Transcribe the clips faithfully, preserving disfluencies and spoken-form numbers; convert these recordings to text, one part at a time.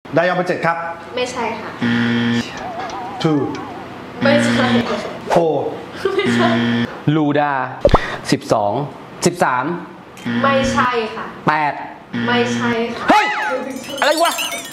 ไดยองเบอร์เจ็ดครับไม่ใช่ค่ะ two ไม่ใช่ four ไม่ใช่ลูดาสิบสองสิบสามไม่ใช่ค่ะแปดไม่ใช่ค่ะเฮ้ยอะไรวะ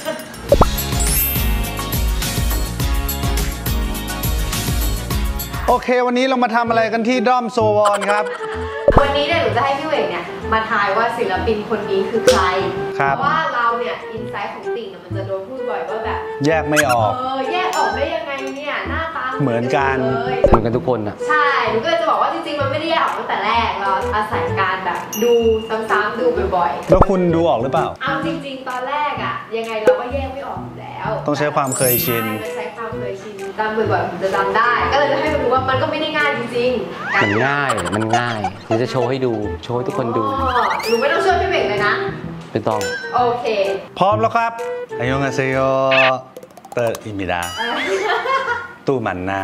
โอเควันนี้เรามาทำอะไรกันที่ด้อมโซวอนครับวันนี้เนี่ยหนูจะให้พี่เวกเนี่ยมาทายว่าศิลปินคนนี้คือใครเพราะว่าเราเนี่ยอินไซต์ของติ่งมันจะโดนพูดบ่อยว่าแบบแยกไม่ออกเออแยกออกได้ยังไงเนี่ยหน้าตาเหมือนกันเหมือนกันทุกคนอะใช่หนูก็เลยจะบอกว่าจริงๆมันไม่ได้แยกออกตั้งแต่แรกเราอาศัยการแบบดูซ้ำๆดูบ่อยๆแล้วคุณดูออกหรือเปล่าเอาจริงๆตอนแรกอะยังไงเราก็แยกไม่ออกอยู่แล้วต้องใช้ความเคยชินใช้ความเคยชินตามบ่อยๆผมจะจำได้ก็เลยจะให้มาดูว่ามันก็ไม่ได้ง่ายจริงๆมันง่ายมันง่ายเดี๋ยวจะโชว์ให้ดูโชว์ให้ทุกคนดูหนูไม่ต้องช่วยพี่เบ่งเลยนะไม่ต้องโอเคพร้อมแล้วครับอายองอาเซโยเตอร์อิมิดาตู้มันนะ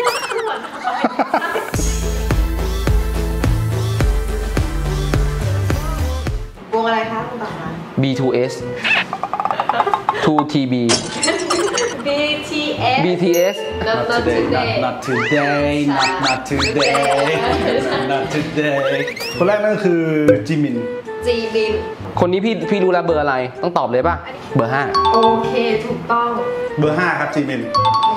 วงอะไรคะคุณต่อมาบี ทู เอส ทู ที บีบี ที เอสบี ที เอส not today not today not not today not today คนแรกนั่นคือจิมินจีมินคนนี้พี่พี่รู้แล้วเบอร์อะไรต้องตอบเลยป่ะเบอร์ห้าโอเคถูกต้องเบอร์ห้าครับจิมิน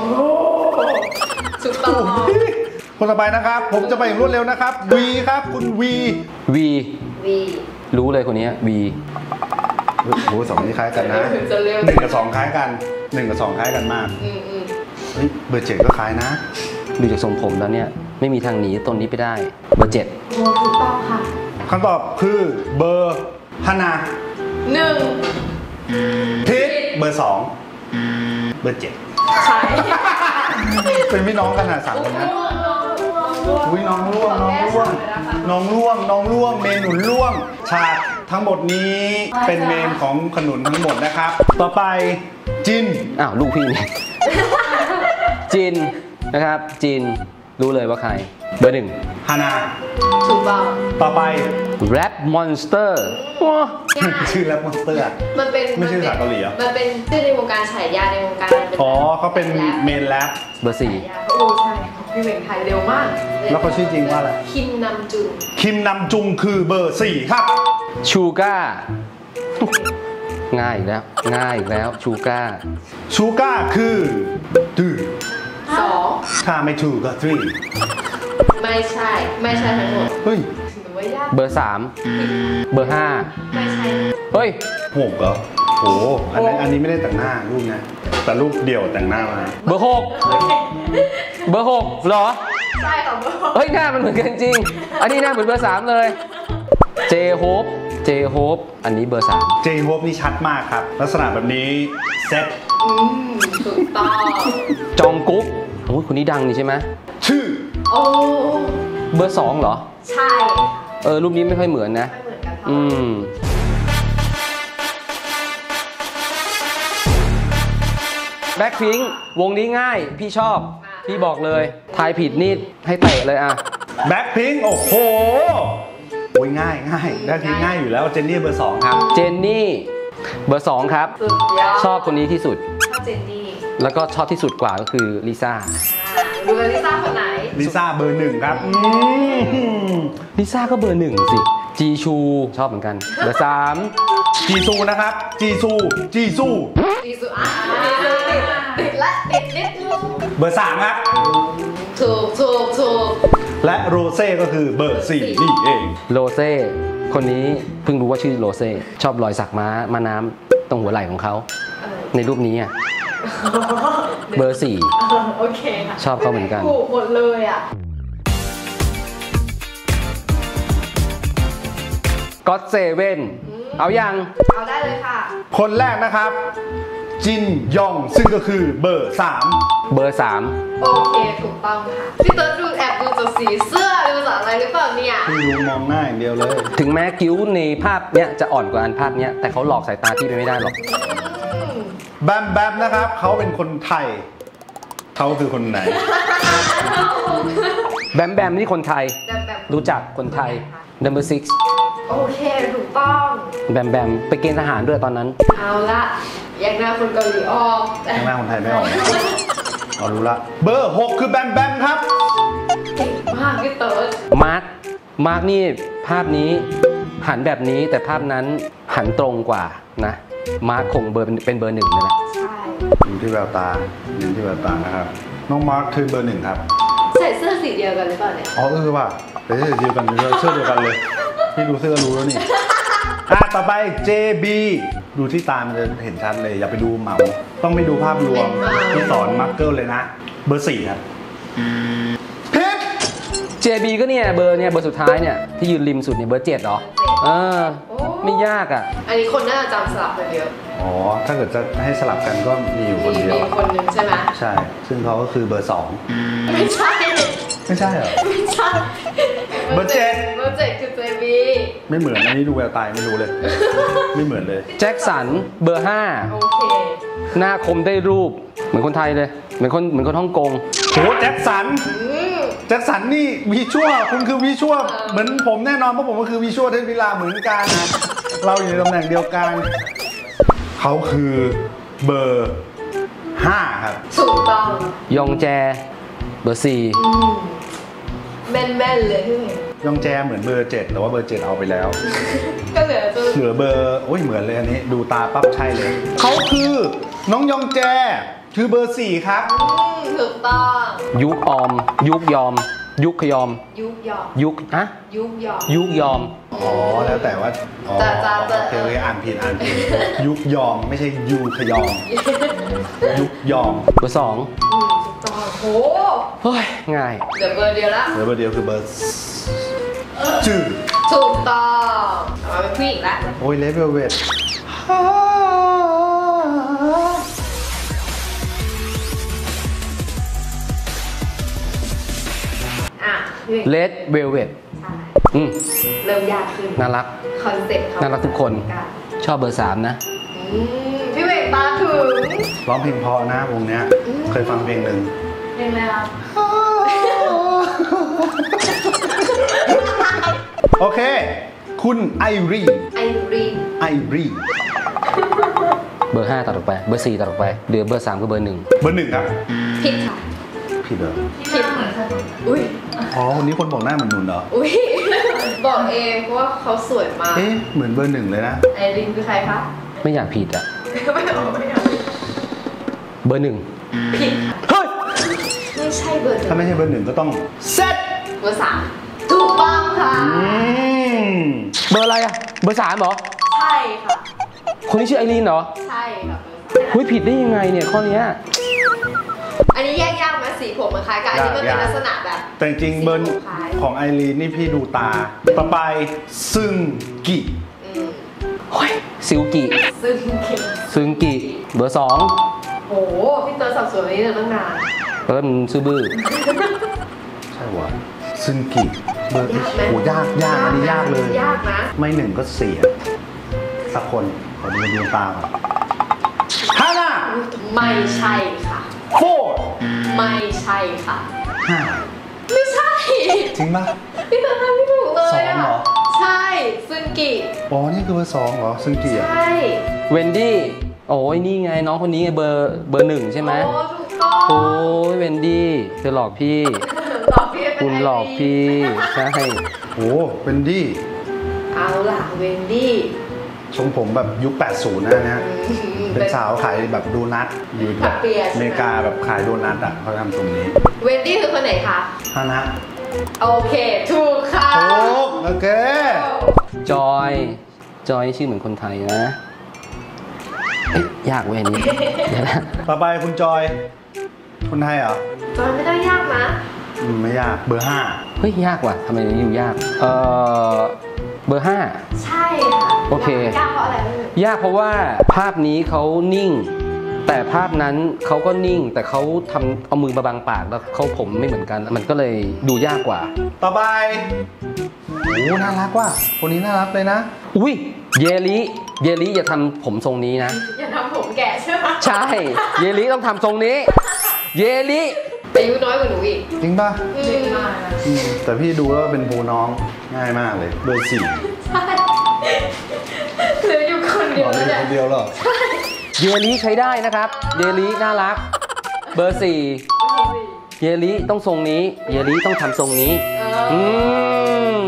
ถูกต้องคนต่อไปนะครับผมจะไปอย่างรวดเร็วนะครับวีครับคุณวีวีวีรู้เลยคนนี้วีโอ้โหสองนี้คล้ายกันนะหนึ่งกับสองคล้ายกันหนึ่งกับสองคล้ายกันมากเฮ้ยเบอร์เจ็ดก็คล้ายนะดูจากทรงผมแล้วเนี่ยไม่มีทางหนีต้นนี้ไปได้เบอร์เจ็ดโอ้ถูกต้องค่ะคำตอบคือเบอร์ฮานาหนึ่งผิดเบอร์สองเบอร์เจ็ดใช่เป็นพี่น้องกันนะสามคนนะอุ้ยน้องล่วงน้องล่วงน้องล่วงน้องล่วงเมนุนล่วงฉากทั้งหมดนี้เป็นเมนของขนุนทั้งหมดนะครับต่อไปจินอ้าวลูกพี่นี่จินนะครับจินรู้เลยว่าใครเบอร์หนึ่งฮานาถูกต้องต่อไปแรปมอนสเตอร์ชื่อแรปมอนสเตอร์มันเป็นไม่ใช่ภาษาเกาหลีอ่ะมันเป็นชื่อในวงการฉายาในวงการอ๋อเขาเป็นเมนแรปเบอร์สี่โอ้ใช่พี่เบ่งไทยเร็วมากแล้วเขาชื่อจริงว่าอะไรคิมนำจุงคิมนำจุงคือเบอร์สี่ครับชูก้าง่ายอีกแล้วง่ายอีกแล้วชูก้าชูก้าคือดื้อสองถ้าไม่ถูกก็ทรีไม่ใช่ไม่ใช่ทั้งหมดเฮ้ยเบอร์สามเบอร์ห้าไม่ใช่เฮ้ยหกเหรอโอ้อันนี้อันนี้ไม่ได้แต่งหน้ารูปนะแต่รูปเดี่ยวแต่งหน้ามาเบอร์หกเบอร์หกเหรอใช่ค่ะเบอร์หกเฮ้ยหน้ามันเหมือนกันจริงอันนี้หน้าเหมือนเบอร์สามเลยเจโฮปเจโฮปอันนี้เบอร์สามเจโฮปนี่ชัดมากครับลักษณะแบบนี้เซ็ตอืมถูกต้องจองกุ๊กโอ้ยคนนี้ดังนี่ใช่ไหมชื่อโอ้เบอร์สองเหรอใช่เออรูปนี้ไม่ค่อยเหมือนนะไม่เหมือนกันอืมแบ็คพิงค์วงนี้ง่ายพี่ชอบพี่บอกเลยทายผิดนี่ให้เตะเลยอะแบ็คพิงค์โอ้โหโอ้ยง่ายง่ายแบ็คพิงค์ง่ายอยู่แล้วเจนนี่เบอร์สองครับเจนนี่เบอร์สองครับชอบคนนี้ที่สุดชอบเจนนี่แล้วก็ชอบที่สุดกว่าก็คือลิซ่าดูลิซ่าคนไหนลิซ่าเบอร์หนึ่งครับลิซ่าก็เบอร์หนึ่งสิจีชูชอบเหมือนกันเบอร์สามจีซูนะครับจีซูจีซูจีซูอ่ะติดละติดนิดนึงเบอร์สามครับถูกถูกถูกและโรเซ่ก็คือเบอร์สี่นี่เองโรเซ่คนนี้เพิ่งรู้ว่าชื่อโรเซ่ชอบรอยสักม้าม้าน้ำตรงหัวไหล่ของเขาในรูปนี้อ่ะเบอร์สี่โอเคค่ะชอบเขาเหมือนกันถูกหมดเลยอ่ะก็อตเซเว่นเอายังเอาได้เลยค่ะคนแรกนะครับจินยองซึ่งก็คือเบอร์สามเบอร์สามโอเคถูกต้องค่ะพี่เติร์ดดูแอบดูจากสีเสื้อดูจากอะไรหรือเปล่าเนี่ยพี่ดูมองหน้าอย่างเดียวเลยถึงแม้คิ้วในภาพเนี้ยจะอ่อนกว่าอันภาพเนี้ยแต่เขาหลอกสายตาพี่ไปไม่ได้หรอกแบมแบมนะครับเขาเป็นคนไทยเขาคือคนไหนแบมแบมนี่คนไทยรู้จักคนไทย number six โโอเคถูกต้องแบมแบมไปเกณฑ์ทหารด้วยตอนนั้นเอาละแยกหน้าคนเกาหลีออกข้างหน้าคนไทยไม่ออกนะเอารู้ละเบอร์หกคือแบมแบมครับเก่งมากพี่เติร์ดมาร์คมาร์คนี่ภาพนี้หันแบบนี้แต่ภาพนั้นหันตรงกว่านะมาร์คคงเบอร์เป็นเบอร์หนึ่งเลยนะใช่อยู่ที่แววตาอยู่ที่แววตานะครับน้องมาร์คคือเบอร์หนึ่งครับใส่เสื้อสีเดียวกันหรือเปล่าเนี่ยอ๋อเออว่ะแต่เสื้อเดียวกันเลยเสื้อเดียวกันเลยพี่ดูเสื้อรู้แล้วนี่อ่ะต่อไป เจ บี ดูที่ตามันจะเห็นชัดเลยอย่าไปดูเหมาต้องไม่ดูภาพรวมที่สอนมาร์คเกิลเลยนะเบอร์สี่ครับผิดเจ บี ก็เนี่ยเบอร์เนี่ยเบอร์สุดท้ายเนี่ยที่ยืนริมสุดเนี่ยเบอร์เจ็ดเหรอเออไม่ยากอ่ะอันนี้คนน่าจะจำสลับกันเยอะอ๋อถ้าเกิดจะให้สลับกันก็มีอยู่คนมีเดียวมีคนหนึ่งใช่ไหมใช่ ซึ่งเขาก็คือเบอร์สองไม่ใช่ไม่ใช่เหรอไม่ใช่เบอร์เจ็ดเบอร์เจ็ดคือเจบีไม่เหมือนอันนี้ดูแววตายไม่รู้เลย ไม่เหมือนเลยแจ็คสันเบอร์ห้าโอเคหน้าคมได้รูปเหมือนคนไทยเลยเหมือนคนเหมือนคนฮ่องกงโหแจ็คสันอืมแจ็คสันนี่วีชั่วคุณคือวีชั่วเหมือนผมแน่นอนเพราะผมก็คือวีชั่วเทพวิลาเหมือนกันนะเราอยู่ในตำแหน่งเดียวกันเขาคือเบอร์ห้าครับถูกต้องยองแจเบอร์สี่อืมแม่นๆเลยพี่เห็นยองแจเหมือนเบอร์เจ็ดแต่ว่าเบอร์เจ็ดเอาไปแล้วก็เหลือตัวเหลือเบอร์โอ้ยเหมือนเลยอันนี้ดูตาปั๊บใช่เลยเขาคือน้องยองแจคือเบอร์สี่ครับอืมถูกต้องยุคออม ยุคยอม ยุคขยอมยุกยอมยุคอะยุกยอมยุคยอมอ๋อแล้วแต่ว่าอ๋อจะจะจะโอเคโอเคอ่านผิดอ่านผิดยุกยอมไม่ใช่ยูขยอมยุกยอมเบอร์สองอืมถูกต้องโหเฮ้ยง่ายเหลือเบอร์เดียวละเหลือเบอร์เดียวคือเบอร์จืดถูกต้องเอามาเป็นผู้หญิงละโอ้ยเลเวลเวทอ่ะพี่เลดเวลเวตใช่อืมเริ่มยากขึ้นน่ารักคอนเซ็ปต์เขาน่ารักทุกคน ชอบเบอร์สามนะอืมพี่เวกตาถึงร้องเพลงเพราะนะวงเนี้ยอืมเคยฟังเพลงหนึ่งเพลงอะไรครับโอเค คุณไอรีไอรีนไอรีเบอร์ห้าตัดออกไป เบอร์สี่ตัดออกไปเหลือเบอร์สามกับเบอร์หนึ่งเบอร์หนึ่งครับผิดค่ะพี่เด้อผิดอุ้ยอ๋อคนนี้คนบอกหน้าเหมือนหนุนเหรออุ้ยบอกเองเพราะว่าเขาสวยมากเอ๊ะเหมือนเบอร์หนึ่งเลยนะไอรีนคือใครคะไม่อยากผิดอ่ะไม่เอาไม่เอาเบอร์หนึ่งผิดค่ะเฮ้ยไม่ใช่เบอร์หนึ่ถ้าง ไม่ใช่เบอร์หนึ่งก็ต้องเซตเบอร์สามถูกต้องค่ะอืมเบอร์อะไรอ่ะ เบอร์สามเหรอใช่ค่ะคนนี้ชื่อไอรีนเหรอใช่ค่ะเฮ้ยผิดได้ยังไงเนี่ยข้อเนี้ยอันนี้แยกยากไหมสีผมมันคล้ายกันอันนี้มันเป็นลักษณะแบบแต่จริงๆเบอร์ของไอรีนนี่พี่ดูตา ต่อไปซึงกิอืมโอ้ยซิลกิซึ่งเก่งซึงกิ เบอร์สองโหพี่เตอร์สับสนนี้เนี่ยตั้งนานเริ่มซื่อบื้อใช่วะซึงกิเบอร์โหยากยากอันนี้ยากเลยยากนะไม่หนึ่งก็เสียสักคนขอดูดวงตาก่อนฮาน่าไม่ใช่ค่ะโฟร์ไม่ใช่ค่ะห้าไม่ใช่จริงปะพี่เตอร์ทำไม่ถูกเลยสองอ่ะเหรอใช่ซึ่งกิอ๋อนี่คือเบอร์สองเหรอซึงกิอ่ะใช่เวนดี้ โอ้ยนี่ไงน้องคนนี้ไงเบอร์เบอร์หนึ่งใช่ไหมโอ้ถูกต้องโอ้ยเวนดี้เธอหลอกพี่หลอกพี่เป็นคุณหลอกพี่ ใช่โอ้เป็นดี้เอาล่ะเวนดี้ทรงผมแบบยุค แปดสิบ นะนะเป็นสาวขายแบบโดนัทอยู่แบบอเมริกาแบบขายโดนัทอ่ะเขาทำตรงนี้เวนดี้คือคนไหนคะฮานะโอเคถูกค่ะถูกโอเคจอย จอยชื่อเหมือนคนไทยนะเอ๊ะยากเว้ยอันนี้เดี๋ยวนะต่อไปคุณจอย คนไทยเหรอจอยไม่ได้ยากนะอืมไม่ยากเบอร์ห้าเฮ้ยยากว่ะทำไมอันนี้อยู่ยาก เออเบอร์ห้าใช่ค่ะโอเคยากเพราะอะไรไม่รู้ยากเพราะว่าภาพนี้เขานิ่ง แต่ภาพนั้นเขาก็นิ่ง แต่เขาทำเอามือมาบังปากแล้วเขาผมไม่เหมือนกัน มันก็เลยดูยากกว่าต่อไปโอ้น่ารักว่ะคนนี้น่ารักเลยนะอุ้ยเยลิเยลิอย่าทำผมทรงนี้นะอย่าทำผมแก่ใช่ไหมใช่ เยลิต้องทำทรงนี้ เยลิอายุน้อยกว่าหนูอีกจริงป่ะเด็กมากนะอืมแต่พี่ดูแล้วเป็นภูน้องง่ายมากเลยเบอร์สี่ใช่เยอะเหลือเนี่ยคนเดียวเหรอเยลีใช้ได้นะครับ เยลีน่ารัก เบอร์สี่เยลีต้องทรงนี้ เยลีต้องทำทรงนี้ อืม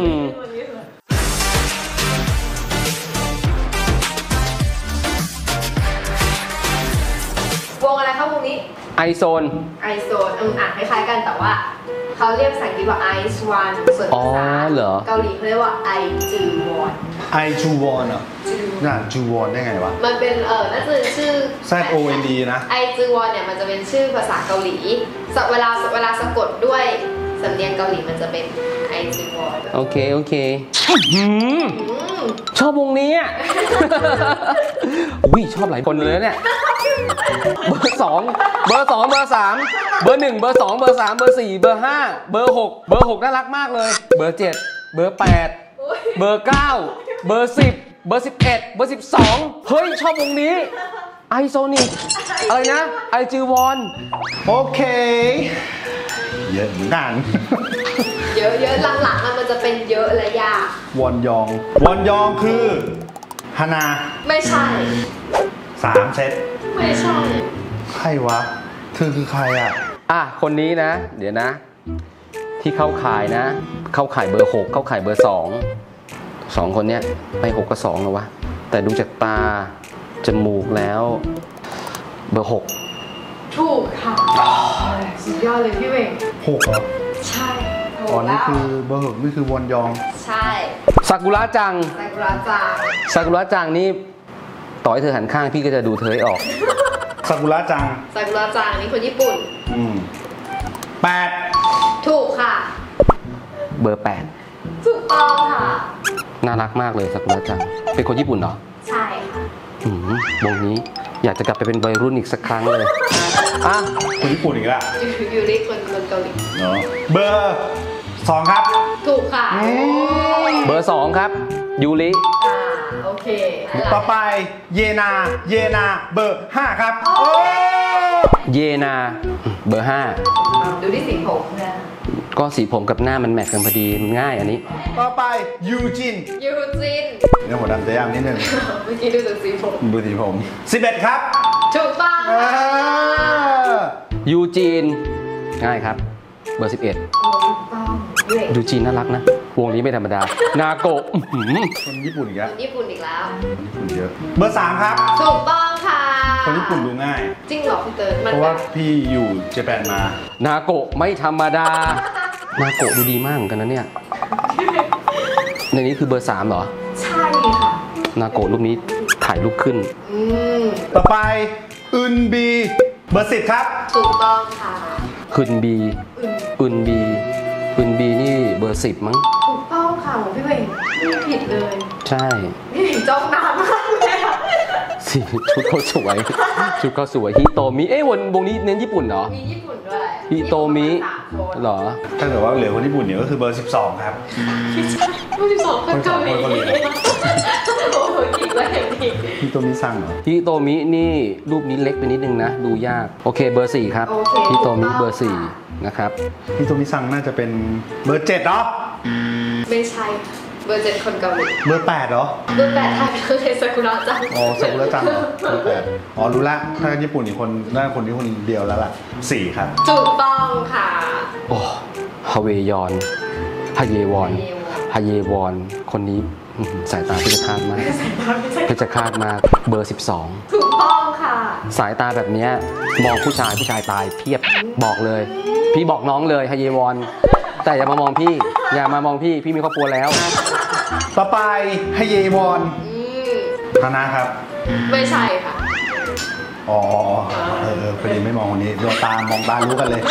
วงอะไรครับวงนี้ไอโซนไอโซนอืมอ่านคล้ายๆกันแต่ว่าเขาเรียกภาษาอังกฤษว่าไอซ์วันส่วนอ๋อภาษาเหรอเกาหลีเขาเรียกว่าไอจือวอนไอจูวอนอ่ะน่าจูวอนได้ไงวะมันเป็นเออน่าจะเป็นชื่อ Z O N D นะไอจือวอนเนี่ยมันจะเป็นชื่อภาษาเกาหลีสเวลาเวลาสะกดด้วยสำเนียงเกาหลีมันจะเป็นไอจือวอนโอเค โอเคหืมอืมชอบวงนี้อ่ะ อุ้ยชอบหลายคนเลยเนี่ย เบอร์สองเบอร์สองเบอร์สามเบอร์หนึ่งเบอร์สองเบอร์สามเบอร์สี่เบอร์ห้าเบอร์หกเบอร์หกน่ารักมากเลย เบอร์เจ็ดเบอร์แปดเบอร์เก้าเบอร์สิบเบอร์สิบเอ็ดเบอร์สิบสองเฮ้ย ชอบวงนี้ไอโซนิกอะไรนะ ไอจือวอนโอเค เยอะเหมือนกันเยอะเยอะหลังๆมันจะเป็นเยอะและยากวอนยอง วอนยองคือฮานาไม่ใช่สามเซตไม่ใช่ใครวะ เธอคือใครอ่ะอ่ะ คนนี้นะ เดี๋ยวนะ ที่เข้าข่ายนะ เข้าข่ายเบอร์หกเข้าข่ายเบอร์สองสองคนเนี้ยไปหกกับสองแล้ววะ แต่ดูจากตา จมูกแล้ว เบอร์หกถูกค่ะสุดยอดเลยพี่เวงหกเหรอใช่ถูอ๋อก นี่แล้วคือเบอร์หกนี่คือวอนยองใช่ซากุระจังซากุระจังซากุระจังนี่ต่อให้เธอหันข้างพี่ก็จะดูเธอให้ออกซากุระจังซากุระจังนี่คนญี่ปุ่นอืมแปดถูกค่ะเบอร์แปดถูกต้องค่ะน่ารักมากเลยซากุระจัง เป็นคนญี่ปุ่นเหรอใช่ค่ะอืมวงนี้อยากจะกลับไปเป็นวัยรุ่นอีกสักครั้งเลย อ่ะคนญี่ปุ่นอีกแล้วยูยูริคนคนเกาหลีเนาะเบอร์สองครับถูกค่ะเบอร์สองครับ ยูริอ่าโอเคต่อไปเยนา เยนา เบอร์ห้าครับ โอ้เยนา เบอร์ห้าดูที่สีผมนะก็สีผมกับหน้ามันแมทกันพอดีมันง่ายอันนี้ต่อไปยูจินยูจินเนื้อหัวดำจะยากนิดนึงเมื่อกี้ดูจากสีผมดูสีผมสิบเอ็ดครับถูกต้องอ่าค่ะยูจีน ง่ายครับ เบอร์สิบเอ็ดถูกต้องเว้ยยูจีนน่ารักนะ วงนี้ไม่ธรรมดา นาโกะอื้อหือคนญี่ปุ่นอีกแล้วญี่ปุ่นอีกแล้วคนญี่ปุ่นเยอะ เบอร์สามครับถูกต้องค่ะคนญี่ปุ่นดูง่ายจริงเหรอพี่เติร์ดมันเพราะว่าพี่อยู่เจแปนมานาโกะไม่ธรรมดา นาโกะดูดีมากเหมือนกันนะเนี่ย ในนี้คือเบอร์สามเหรอใช่ค่ะนาโกะรูปนี้ถ่ายรูปขึ้นอืมต่อไปอึนบี เบอร์สิบครับถูกต้องค่ะคืนบีอืมอึนบีอึนบีนี่เบอร์สิบมั้งถูกต้องค่ะผมพี่เวงไม่ผิดเลยใช่พี่เวงจ้องนานมากเลยอะสีชุดเขาสวย ชุดเขาสวยฮิโตมิ เอ้ยวงวงนี้เน้นญี่ปุ่นเหรอมีญี่ปุ่นด้วยฮิโตมิสามคนเหรอถ้าเกิดว่าเหลือคนญี่ปุ่นเนี่ยก็คือเบอร์สิบสองครับผู้สิบสองคนเกาหลีคนเกาหลีโอ้โหจริงเลยจริงพี่ตัวมิซังเหรอฮิโตมินี่รูปนี้เล็กไปนิดนึงนะ ดูยาก โอเคเบอร์สี่ครับโอเคฮิโตมิถูกต้องเบอร์สี่นะครับพี่ตัวมิซังน่าจะเป็นเบอร์เจ็ดเนาะไม่ใช่เบอร์เจ็ดคนเกาหลีเบอร์แปดเหรอเบอร์แปดไทยคือเทซากุระจังอ๋อซากุระจังเหรอเบอร์แปดอ๋อรู้ละถ้าญี่ปุ่นอีกคนน่าคนนี้คนเดียวแล้วล่ะสี่ครับถูกต้องค่ะโอ้ฮาเวยอนฮาเยวอนฮาเยวอน คนนี้อื้อหือสายตาเพชรฆาตมากเพชรฆาตมากเบอร์สิบสองถูกต้องค่ะสายตาแบบเนี้ยมองผู้ชายผู้ชายตายเพียบบอกเลย พี่บอกน้องเลยฮาเยวอน แต่อย่ามามองพี่ อย่ามามองพี่พี่มีครอบครัวแล้วต่อไปฮเยวอนอืมฮานะครับไม่ใช่ค่ะอ๋อเออเออพอดีไม่มองคนนี้ดวงตามองตารู้กันเลย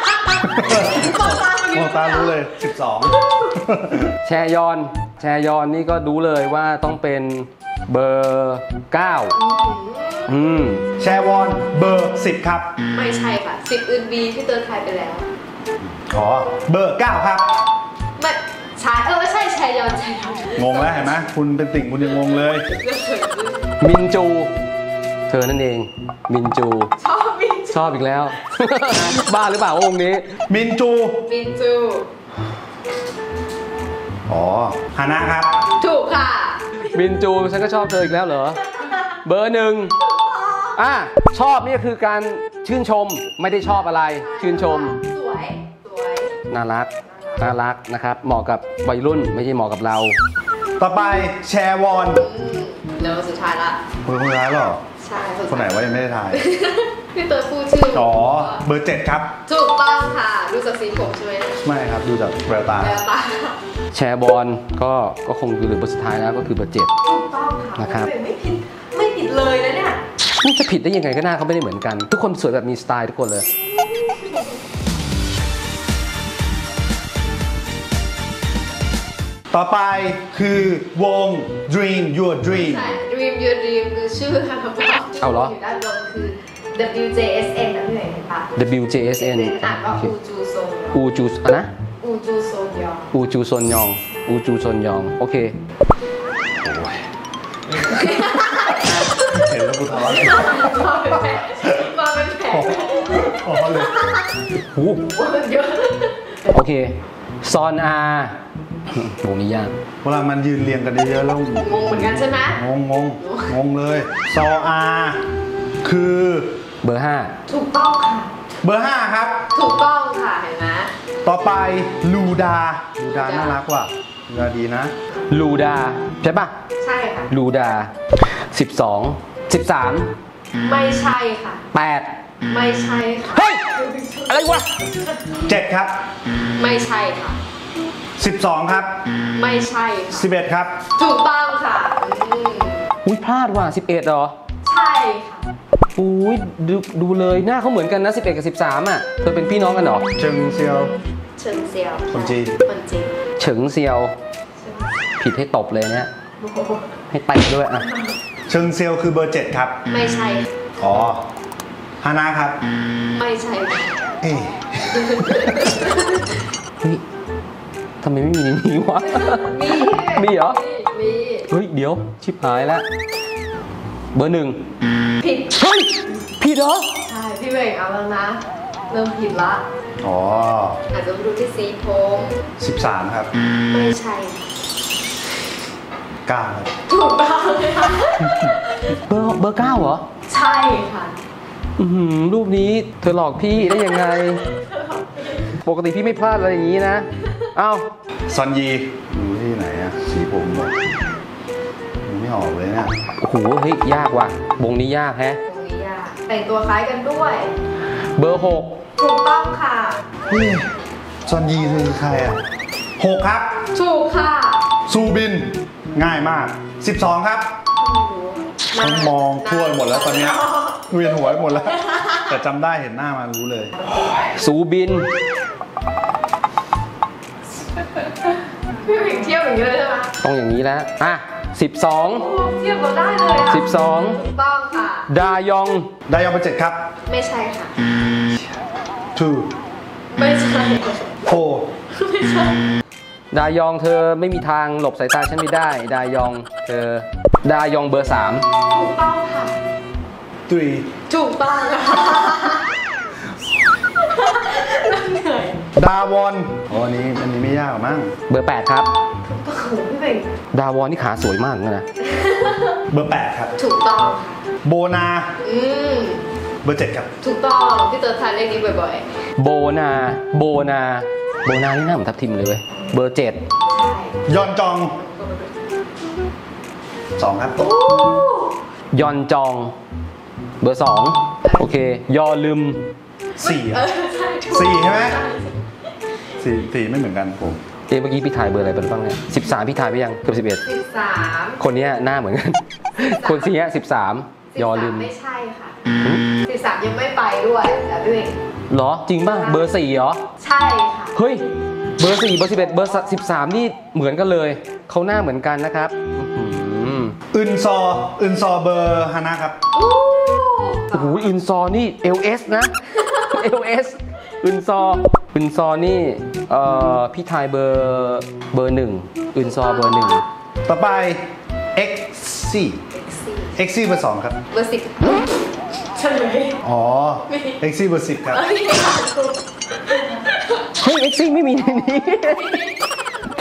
มองตารู้เลยสิบสองแชยอน แชยอนนี่ก็รู้เลยว่าต้องเป็นเบอร์เก้าอืมแชวอนเบอร์สิบครับไม่ใช่ค่ะสิบอื่นบีพี่เติร์ดทายไปแล้วอ๋อเบอร์เก้าครับไม่ใช่เออใช่แชยอนแชยอนงงแล้วเห็นไหมคุณเป็นติ่งคุณยังงงเลยมินจู เธอนั่นเอง มินจูชอบมินชอบอีกแล้ว บ้าหรือเปล่าวงนี้มินจูมินจูอ๋อฮานะครับถูกค่ะมินจูฉันก็ชอบเธออีกแล้วเหรอเบอร์หนึ่งอ่ะชอบนี่คือการชื่นชมไม่ได้ชอบอะไรชื่นชมสวยสวยน่ารักน่ารักนะครับเหมาะกับวัยรุ่นไม่ใช่เหมาะกับเราต่อไปแชร์วอนอืมแล้วสุดท้ายละคนคนร้ายหรอใช่คนไหนวะยังไม่ได้ทายพี่เตอร์พูดชื่ออ๋อเบอร์เจ็ดครับถูกต้องค่ะดูจากสีผมใช่ไหมไม่ครับดูจากแววตาแล้วตาแชร์บอลก็ก็คงอยู่เหลือเบอร์สุดท้ายแล้วก็คือเบอร์เจ็ดถูกต้องค่ะนะครับไม่ผิดไม่ผิดเลยนะเนี่ยนี่จะผิดได้ยังไงก็หน้าเขาไม่ได้เหมือนกัน ทุกคนสวยแบบมีสไตล์ทุกคนเลยต่อไปคือวง Dream Your Dream ใช่ Dream Your Dream คือชื่ออัลบั้มเอาเหรอยู่ด้านบนคือ ดับเบิลยู เจ เอส เอ็น นะพี่เห็นปะดับเบิลยู เจ เอส เอ็นอ่านว่าอูจูซงอูจูอะนะอูจูซงยองอูจูซนยอง อูจูซนยอง โอเคเห็นแล้วกูท้อเลยมาเป็นแผลมาเป็นแผลท้อเลยหูมันเยอะโอเค ซอนอาโหนี่ยากเวลามันยืนเรียงกันเยอะๆแล้วงงเหมือนกันใช่ไหมงงงงงงเลย ซออาคือเบอร์ห้าถูกต้องค่ะเบอร์ห้าครับถูกต้องค่ะเห็นไหมต่อไปลูดา ลูดาน่ารักว่ะลูดาดีนะลูดา ใช่ปะใช่ค่ะลูดาสิบสอง สิบสามไม่ใช่ค่ะแปดไม่ใช่ค่ะเฮ้ย อะไรวะเจ็ดครับไม่ใช่ค่ะสิบสองครับไม่ใช่ค่ะสิบเอ็ดครับถูกต้องค่ะอืมอุ้ยพลาดว่ะสิบเอ็ดเหรอใช่ค่ะอุ้ยดูดูเลยหน้าเขาเหมือนกันนะสิบเอ็ดกับสิบสามอ่ะ เธอเป็นพี่น้องกันเหรอเชิงเซียวเชิงเซียวคนจีนคนจีนเฉิงเซียว ผิดให้ตบเลยเนี่ยโอ้โหให้เตะด้วยอ่ะเชิงเซียวคือเบอร์เจ็ดครับไม่ใช่อ๋อฮานาครับไม่ใช่ค่ะเอ๊ะเฮ้ยทำไมไม่มีในนี้วะมีมีเหรอมีเฮ้ย เดี๋ยว ชิบหายแล้ว เบอร์หนึ่งผิดเฮ้ย ผิดเหรอใช่พี่เบ่งเอาแล้วนะ เริ่มผิดละอ๋ออาจจะดูที่สีผมสิบสามครับไม่ใช่เก้าครับถูกต้องเลยค่ะเบอร์เบอร์เก้าเหรอใช่ค่ะอือหือรูปนี้เธอหลอกพี่ได้ยังไง ปกติพี่ไม่พลาดอะไรอย่างนี้นะ เอ้าซอนยีดูที่ไหนอะสีผมบอกดูไม่ออกเลยเนี่ยโอ้โห เฮ้ย ยากว่ะ วงนี้ยากแฮะตรงนี้ยากแต่งตัวคล้ายกันด้วยเบอร์หกถูกต้องค่ะเฮ้ยซอนยีคือใครอะหกครับถูกค่ะซูบิน ง่ายมาก สิบสองครับต้องมองทั่วหมดแล้วตอนเนี้ยเวียนหัวไปหมดแล้ว แต่จำได้เห็นหน้ามารู้เลยซูบินพี่เบ่งเทียบอย่างนี้เลยใช่ไหมต้องอย่างนี้แล้ว อ่ะสิบสองโอ้เทียบเราได้เลยค่ะสิบสองถูกต้องค่ะดายองได้ยองไปเจ็ดครับไม่ใช่ค่ะ two ไม่ใช่ four ไม่ใช่ดายองเธอไม่มีทางหลบสายตาฉันไม่ได้ ดายองเธอ ดายองเบอร์สามถูกต้องค่ะ three ถูกต้องค่ะเหนื่อยดาวอนโอ้อันนี้อันนี้ไม่ยากหรอกมั้งเบอร์แปดครับถูกต้องพี่เบ่งดาวอนนี่ขาสวยมากเลยนะเบอร์แปดครับถูกต้องค่ะโบนาอืมเบอร์เจ็ดครับถูกต้องพี่เตอร์ทานเลขนี้บ่อยโบนา โบนา โบนานี่หน้าเหมือนทับทิมเลยเว้ย เบอร์เจ็ดๆ ใช่ยอนจองสองครับโอ้ยอนจอง เบอร์สองโอเค ยอลืมสี่เออใช่ถูกสี่ใช่ไหม สี่สี่ไม่เหมือนกันผมเอ๊ะเมื่อกี้พี่ถ่ายเบอร์อะไรไปบ้างเนี่ยสิบสามพี่ถ่ายไปยังเกือบสิบเอ็ดสิบสามคนเนี้ยหน้าเหมือนกัน คนเนี้ยสิบสามยอลืมไม่ใช่ค่ะสิบสามยังไม่ไปด้วยแต่พี่เบ่งเหรอ จริงป่ะ เบอร์สี่เหรอใช่ค่ะเฮ้ย เบอร์สี่เบอร์สิบเอ็ดเบอร์สิบสามนี่เหมือนกันเลย เขาหน้าเหมือนกันนะครับอื้อหืออึนซอ อึนซอเบอร์ฮานะครับโอ้โอ้โหอึนซอนี่ เอล เอส นะ เอล เอส อึนซอ อึนซอนี่เอ่อพี่ทายเบอร์เบอร์หนึ่งอึนซอเบอร์หนึ่งต่อไป X C สี่ X C เบอร์สองครับเบอร์สิบใช่ไหมอ๋อ X C เบอร์สิบครับเอ้ยถูกเฮ้ยเอ็กซี่ไม่มีในนี้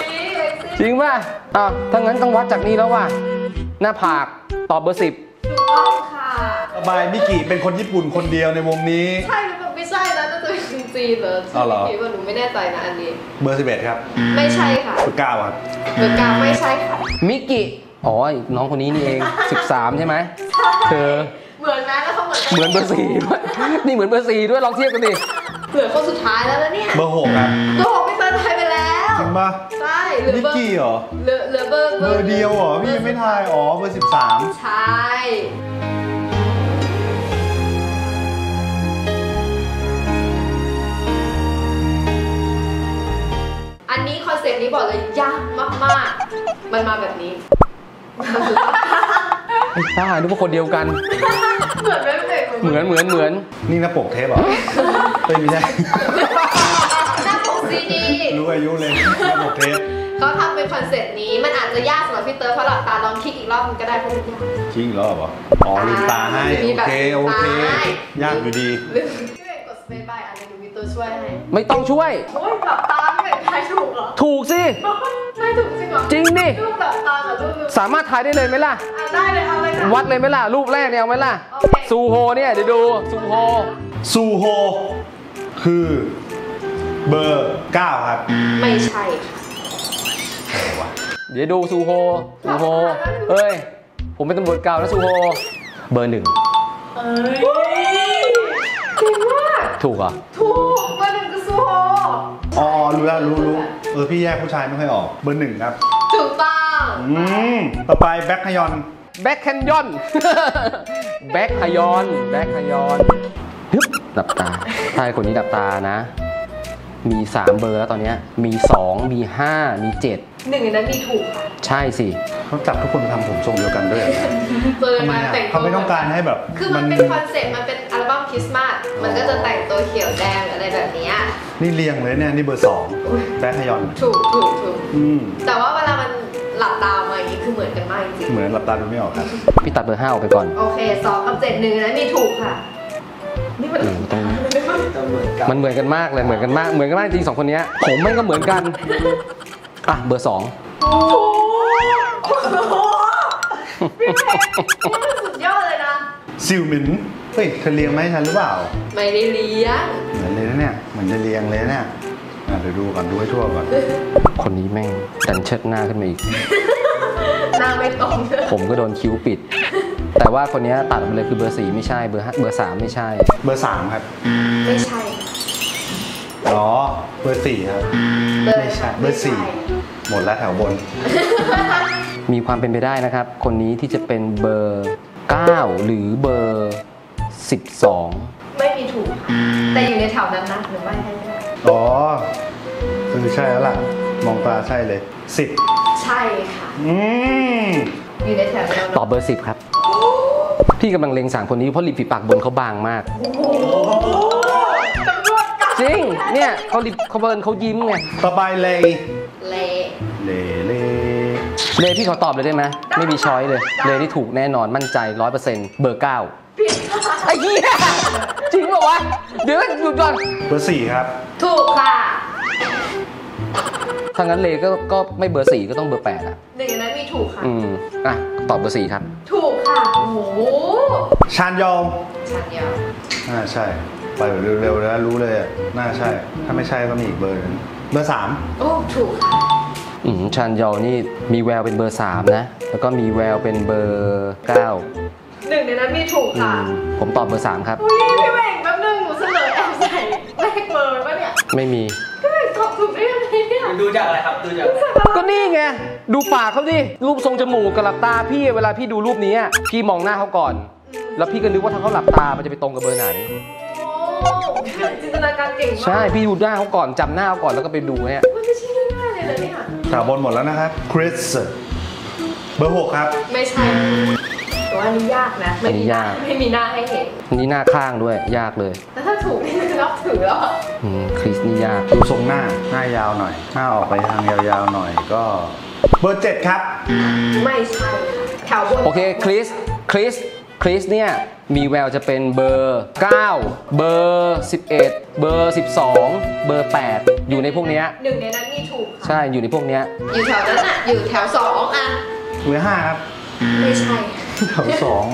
จริงป่ะอ่ะถ้างั้นต้องวัดจากนี้แล้วว่ะ หน้าผากตอบเบอร์สิบถูกต้ไปมิกิเป็นคนญี่ปุ่นคนเดียวในวงนี้ใช่หรือเปล่าไม่ใช่นะน่าจะเป็นจีนเหรออ๋อเหรอคิดว่าหนูไม่แน่ใจนะอันนี้เบอร์สิบเอ็ดครับไม่ใช่ค่ะเบอร์เก้าครับเบอร์เก้าไม่ใช่ค่ะมิกิอ๋อน้องคนนี้นี่เอง สิบสามใช่ไหมเธอเหมือนไหมแล้วเขาเหมือนเหมือนเบอร์สี่ด้วยนี่เหมือนเบอร์สี่ด้วยลองเทียบกันดิเหมือนคนสุดท้ายแล้วนะเนี่ยเบอร์หกครับเบอร์หกพี่เติร์นทายไปแล้วจริงปะใช่เหลือมิเบอร์กี้เหรอเหลือเหลือเบอร์เบอร์เดียวเหรอพี่ยังไม่ทายอ๋อเบอร์สิบสามใช่อันนี้คอนเซ็ปต์นี้บอกเลยยากมากๆมันมาแบบนี้ไอ้ป้านึกว่าคนเดียวกันเหมือนไม่เป็นเหมือนเหมือนเหมือนนี่หน้าปกเทปเหรอเฮ้ยไม่ใช่หน้าปกซีดีรู้อายุเลยหน้าปกเทปเขาทำเป็นคอนเซ็ปต์นี้มันอาจจะยากสำหรับพี่เติร์ดเพราะหลับตาลองคลิกอีกรอบมันก็ได้เพราะมันยากจริงเหรอเหรออ๋อลืมตาให้โอเคโอเคยากอยู่ดีหรือพี่เอกกดสเปซบายอันนี้หนูมีตัวช่วยให้ไม่ต้องช่วยโอ้ยหลับตาพี่เอกทายถูกเหรอถูกสิไม่ถูกจริงเหรอจริงดิรูปหลับตากับรูปลืมสามารถทายได้เลยไหมล่ะอ่ะได้เลยเอาเลยค่ะวัดเลยไหมล่ะ รูปแรกเนี่ยเอาไหมล่ะโอเคซูโฮเนี่ยเดี๋ยวดูซูโฮซูโฮคือเบอร์เก้าครับไม่ใช่ค่ะอะไรวะเดี๋ยวดูซูโฮซูโฮเอ้ย ผมเป็นตำรวจเก่านะซูโฮเบอร์หนึ่งเอ้ยเก่งมากถูกเหรอถูกเบอร์หนึ่งคือซูโฮอ๋อรู้แล้วรู้รู้เออพี่แยกผู้ชายไม่ค่อยออกเบอร์หนึ่งครับถูกต้องอืมต่อไปแบ็คฮยอนแบ็คแคนยอน แบ็คฮยอน แบ็คฮยอนฮึบดับตาถ้าคนนี้ดับตานะ มีสามเบอร์แล้วตอนเนี้ยมีสองมีห้ามีเจ็ดหนึ่งในนั้นมีถูกค่ะใช่สิเขาจับทุกคนทำผมทรงเดียวกันด้วยเหรอเจอทำไมมาอ่ะแต่งตัวเขาไม่ต้องการให้แบบคือมันเป็นคอนเซ็ปต์มันเป็นอัลบั้มคริสต์มาสมันก็จะแต่งตัวเขียวแดงอะไรแบบเนี้ยนี่เรียงเลยเนี่ยนี่เบอร์สองแบ็คฮยอนถูกถูกถูกอืมแต่ว่าเวลามันหลับตามาอย่างนี้คือเหมือนกันมากจริงเหมือนหลับตาดูไม่ออกครับพี่ตัดเบอร์ห้าออกไปก่อนโอเคสองกับเจ็ดหนึ่งนะมีถูกค่ะ นี่มันอืมตรงนี้ มันเหมือนกันมากเลยเหมือนกันมากเหมือนกันมากจริงสองคนเนี้ยผมแม่งก็เหมือนกันอ่ะเบอร์สองถูกโอ้โหพี่เมย์นี่มันสุดยอดเลยนะซิลหมินเฮ้ยเธอเรียงไหมฉันหรือเปล่าไม่ได้เลี้ยงเหมือนเลยนะเนี่ยเหมือนจะเรียงเลยนะเนี่ยอ่ะเดี๋ยวดูก่อนดูให้ทั่วก่อนคนนี้แม่งดันเชิดหน้าขึ้นมาอีกหน้าไม่ตรงเลยผมก็โดนคิ้วปิด แต่ว่าคนนี้ตัดออกไปเลยคือเบอร์สี่ไม่ใช่เบอร์ห้าเบอร์สามไม่ใช่เบอร์สามครับไม่ใช่อ๋อเบอร์สี่ครับไม่ใช่เบอร์สี่หมดแล้วแถวบนมีความเป็นไปได้นะครับ คนนี้ที่จะเป็นเบอร์เก้าหรือเบอร์สิบสองไม่มีถูกค่ะแต่อยู่ในแถวนั้นนะหรือไม่ให้ได้อ๋อคือใช่แล้วล่ะมองตาใช่เลยสิบใช่ค่ะอืมอยู่ในแถวนั้นตอบเบอร์สิบครับ พี่กำลังเล็งสามคนนี้เพราะริมฝีปากบนเขาบางมากตำรวจกัดจริง เนี่ยเขาริมเขาเบิร์นเขายิ้มไงต่อไปเลยเละเลเลเลยพี่ขอตอบเลยได้ไหมไม่มีช้อยเลย เลยที่ถูกแน่นอนมั่นใจร้อยเปอร์เซ็นต์เบอร์เก้าผิดค่ะไอ้เหี้ยจริงเหรอวะ เดี๋ยวหยุดก่อนเบอร์สี่ครับถูกค่ะถ้างั้นเลยก็ก็ไม่เบอร์สี่ก็ต้องเบอร์แปดอ่ะหนึ่งในนั้นมีถูกค่ะอืมอ่ะตอบเบอร์สี่ครับถูกค่ะ โอ้โหชานยองชันยาวน่าใช่ ไปแบบเร็วๆแล้วรู้เลยอะน่าใช่ ถ้าไม่ใช่ก็มีอีกเบอร์หนึงเบอร์สามโอ้ถูกค่ะอืมชันยอนี่มีแววเป็นเบอร์สามนะ แล้วก็มีแววเป็นเบอร์เก้าหนึ่งในนั้นมีถูกอืค่ะมผมตอบเบอร์สามครับอุ้ยพี่เบ่งแป๊บนึงหนูเสนอแอบใส่เลขเบอร์ปะเนี่ยไม่มีพี่เบ่งตอบถูกได้ยังไงเนี่ยดูจากอะไรครับ ดูจากอะไรก็นี่ไง ดูปากเขาดิ รูปทรงจมูกกับหลับตาพี่เวลาพี่ดูรูปนี้อะพี่มองหน้าเขาก่อน แล้วพี่ก็นึกว่าถ้าเขาหลับตา มันจะไปตรงกับเบอร์ไหนโอ้จินตนาการเก่งมากใช่ พี่ดูหน้าเขาก่อนจำหน้าเขาก่อนแล้วก็ไปดูเนี่ยมันไม่ใช่ง่ายๆเลยเหรอเนี่ยแถวบนหมดแล้วนะครับคริสเบอร์หกครับไม่ใช่แต่ว่าอันนี้ยากนะ ไม่มีหน้าไม่มีหน้าให้เห็นนี่หน้าข้างด้วย ยากเลยแล้วถ้าถูกนี่คือนับถือแล้วอะอืมคริสนี่ยากดูทรงหน้าหน้ายาวหน่อย หน้าออกไปทางยาวๆหน่อยก็ เบอร์เจ็ดครับไม่ใช่ค่ะแถวบนโอเคคริสคริสคริสเนี่ยมีแววจะเป็นเบอร์เก้าเบอร์สิบเอ็ดเบอร์สิบสองเบอร์แปดอยู่ในพวกเนี้ยหนึ่งในนั้นมีถูกค่ะใช่อยู่ในพวกเนี้ยอยู่แถวนั้นอะอยู่แถวสองอะเบอร์ห้าครับไม่ใช่แถวสองเหรอ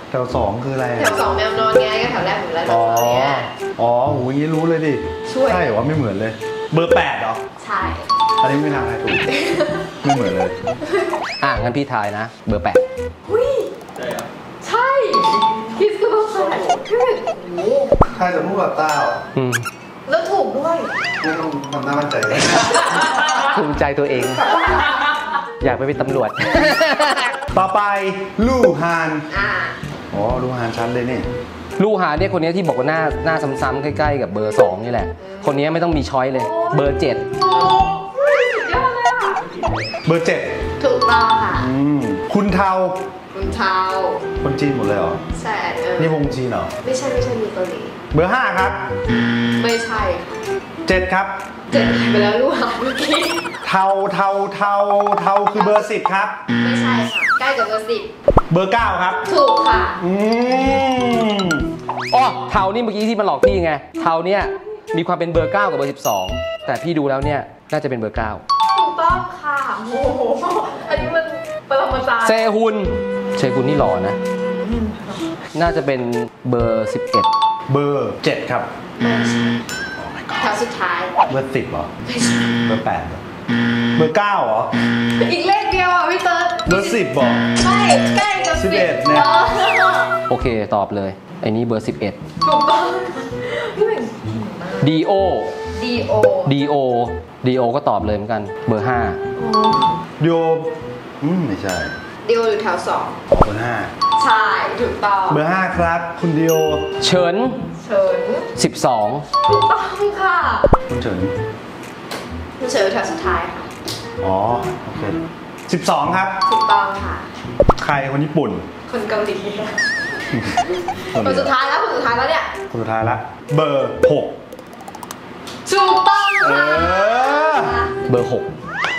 แถวสองคืออะไรแถวสองแมวนอนไงก็แถวแรกเหมือนแล้วแถอ๋วอสองเนี่ยอ๋อหูยรู้เลยดิช่วยใช่เหรอไม่เหมือนเลย เบอร์แปดเหรอใช่อันนี้ไม่ทางใครถูกไม่เหมือนเลยอ่ะงั้นพี่ทายนะ เบอร์แปดหุ้ยใช่คิดคือเบอร์แปดพี่เหว่งโอ้โหใครจะพูดกับต้าอืมแล้วถูกด้วยไม่ต้องทำหน้ามั่นใจภูมิใจตัวเอง อยากไปเป็นตำรวจต่อไปลู่ฮานอ่าอ๋อลู่ฮานชัดเลยนี่ลูหาเนี่ยคนนี้ที่บอกว่าหน้าหน้าซ้ำๆใกล้ๆกับเบอร์สองนี่แหละ คนนี้ไม่ต้องมีช้อยเลย เบอร์เจ็ดโอ้ยสุดยอดเลยอ่ะเบอร์เจ็ดถูกต้องค่ะอืมคุณเทาคุณเช้าคนจีนหมดเลยเหรอใช่เออนี่วงจีนเหรอไม่ใช่ไม่ใช่มีเกาหลีเบอร์ห้าครับไม่ใช่ค่ะเจ็ดครับเจ็ดไปแล้วลูกหาเมื่อกี้เทาเทาเทาเทาคือเบอร์สิบครับไม่ใช่ค่ะใกล้กับเบอร์สิบเบอร์เก้าครับถูกค่ะอืมอ๋อเทานี่เมื่อกี้ที่มันหลอกพี่ไง เทาเนี่ยมีความเป็นเบอร์เก้ากับเบอร์สิบสองแต่พี่ดูแล้วเนี่ยน่าจะเป็นเบอร์เก้าถูกต้องค่ะโอ้โหอันนี้มันปรมาจารย์เซฮุนเซฮุนนี่หล่อนะ น่าจะเป็นเบอร์สิบเอ็ดเบอร์เจ็ดครับแถวสุดท้ายเบอร์สิบเหรอ เบอร์แปดเหรอ เบอร์เก้าเหรออีกเลขเดียวอ่ะพี่เติร์ดเบอร์สิบเหรอไม่ใกล้กับสิสิบบ เอ็ดเนี่ยเออโอเคตอบเลยไอ้นี้เบอร์สิบเอ็ดถูกต้องพี่เป็นดีโอดีโอดีโอดีโอก็ตอบเลยเหมือนกันเบอร์ห้าโยมอืมไม่ใช่ดีโออยู่แถวสองอ๋อเบอร์ห้าใช่ถูกต้องเบอร์ห้าครับ คุณดิโอเฉินเฉินสิบสองถูกต้องค่ะคุณเฉินคุณเฉินอยู่แถวสุดท้ายค่ะอ๋อ โอเคสิบสองครับถูกต้องค่ะใครคนญี่ปุ่นคนเกาหลีคนคนสุดท้ายแล้วคนสุดท้ายแล้วเนี่ยคนสุดท้ายละ เบอร์หกถูกต้องเอค่ะอเบอร์หก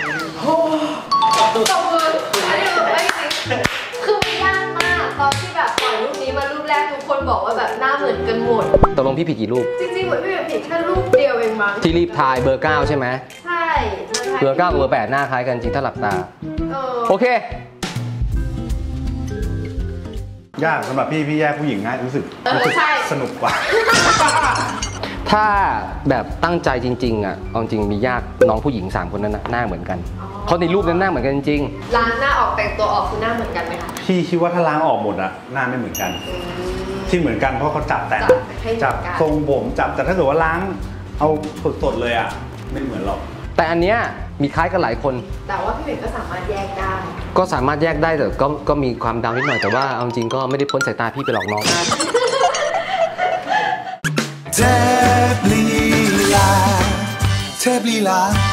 ตบมืออันนี้แบบไม่จริงคือมันยากมากตอนที่แบบปล่อยรูปนี้มารูปแรกทุกคนบอกว่าแบบหน้าเหมือนกันหมดตกลงพี่ผิดกี่รูปจริงๆเหมือนพี่แบบผิดแค่รูปเดียวเองมั้งที่รีบทายเบอร์เก้าใช่ไหมใช่มันใช่เบอร์เก้ากับเบอร์แปดหน้าคล้ายกันจริงถ้าหลับตาเออโอเคยากสำหรับพี่ พี่แยกผู้หญิงง่ายรู้สึกเออรู้สึกใช่สนุกกว่าถ้าแบบตั้งใจจริงๆอ่ะเอาจริงมีญาติน้องผู้หญิงสามคนนั้นนะหน้าเหมือนกัน เพราะในรูปนั้นหน้าเหมือนกันจริงล้างหน้าออกแต่งตัวออกคือหน้าเหมือนกันไหมคะพี่คิดว่าถ้าล้างออกหมดอะหน้าไม่เหมือนกันอืมที่เหมือนกันเพราะเขาจับแต่งจับให้เหมือนกันจับทรงผมจับแต่ถ้าเกิดว่าล้างเอาสดๆเลยอะไม่เหมือนหรอกแต่อันเนี้ยมีคล้ายกันหลายคนแต่ว่าพี่เบกก็สามารถแยกได้ก็สามารถแยกได้แต่ก็ก็มีความดาวนิดหน่อยแต่ว่าเอาจริงก็ไม่ได้พ้นสายตาพี่ไปหรอกน้องเทพลีลาเทพลีลา